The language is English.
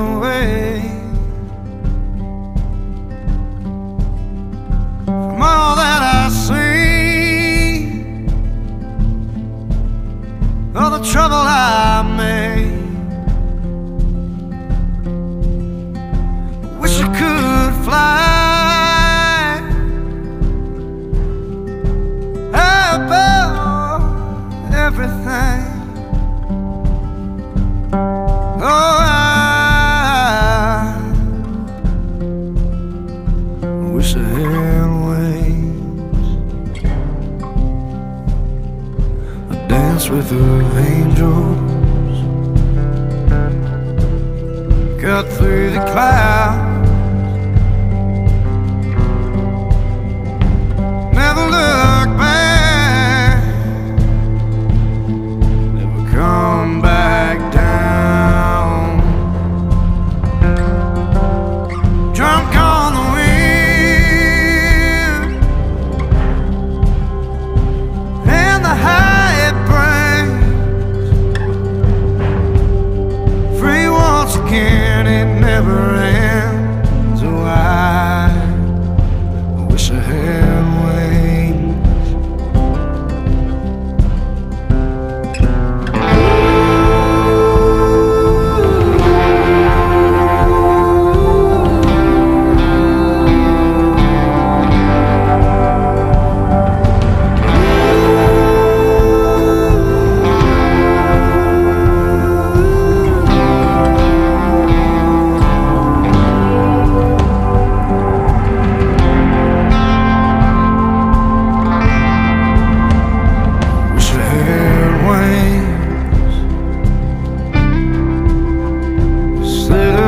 away from all that I see, all the trouble I made. Wish I could fly above everything. Oh, I wish I had wings. I dance with the angels, cut through the clouds. Never look back, never come back down. Drunk on the wind and the high it brings. Free once again, it never ends. Oh, I wish I had wings. Slid